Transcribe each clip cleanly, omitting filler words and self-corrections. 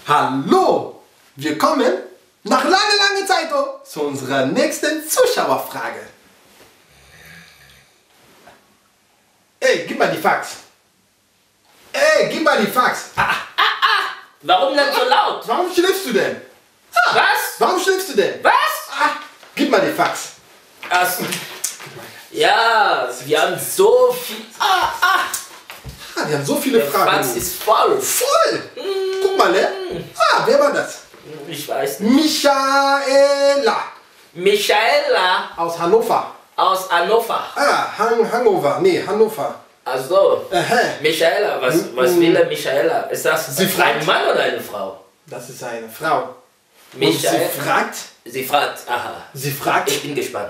Hallo! Wir kommen nach langer Zeit zu unserer nächsten Zuschauerfrage. Ey, gib mal die Fax. Ey, gib mal die Fax. Warum denn so laut? Warum schläfst du denn? Was? Warum schläfst du denn? Was? Gib mal die Fax. Ach, ja, wir haben so viel. Wir haben so viele Der Fragen. Fax ist voll. Voll! Guck mal, ne? Wer war das? Ich weiß nicht. Michaela Michaela aus Hannover. aus Hannover. Hannover. Nee, Hannover. Also, Michaela, was will der Michaela? Ist das Sie fragt. ein Mann oder eine Frau? Das ist eine Frau. Und Michaela. sie fragt, Aha. Ich bin gespannt.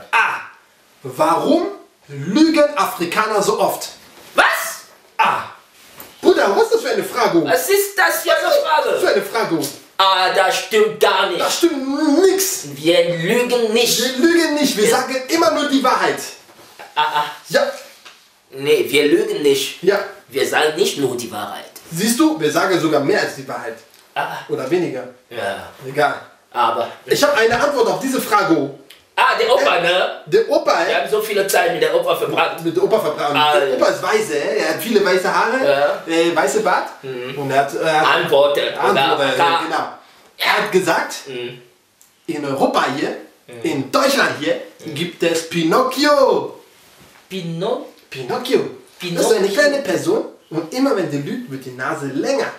Warum lügen Afrikaner so oft? Was? Bruder, was ist das für eine Frage? Was ist das hier für Was ist für Frage? eine Frage? Das stimmt gar nicht. Das stimmt nix. Wir lügen nicht. Wir lügen nicht, wir sagen immer nur die Wahrheit. Ja, Nee, wir lügen nicht. ja. Wir sagen nicht nur die Wahrheit. Siehst du, wir sagen sogar mehr als die Wahrheit. Oder weniger. Ja, Egal. aber. Ich habe eine Antwort auf diese Frage. Der Opa, ne? Der Opa, Wir haben so viele Zeit mit der Opa verbracht. mit der Opa verbrannt. Der Opa ist weiße, er hat viele weiße Haare, weiße Bart und er hat Antwortet. genau. Er hat gesagt, in Europa hier, in Deutschland hier, gibt es Pinocchio. Pinocchio. Das ist eine kleine Person und immer wenn sie lügt, wird die Nase länger.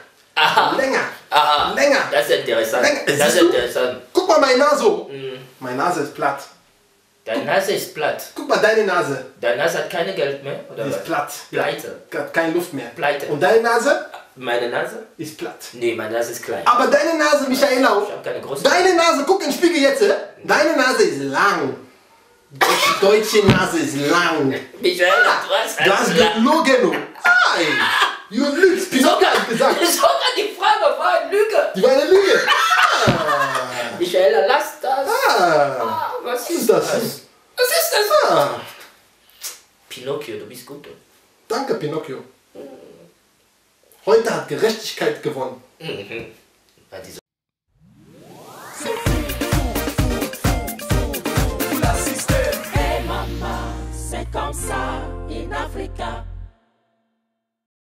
Länger. Das ist interessant. Siehst du? Guck mal meine Nase. Meine Nase ist platt. Deine Nase ist platt. Guck mal deine Nase. Deine Nase hat keine Geld mehr, oder Die was? ist platt. Pleite. Hat keine Luft mehr. Pleite. Und deine Nase Meine Nase? ist platt. Nee, meine Nase ist klein. Aber deine Nase, Michaela, Ich habe keine große. deine Nase, guck in den Spiegel jetzt. Deine Nase ist lang. Deutsche Nase ist lang. Michaela, Du hast gelogen. Du lügst. Pinocchio hat gesagt. Sogar die Frage war eine Lüge. Die war eine Lüge. Michaela, lass das. Was ist das? Was ist das? Pinocchio, du bist gut. Danke, Pinocchio. Heute hat Gerechtigkeit gewonnen. Bei dieser Hey maman, c'est comme ça in Africa.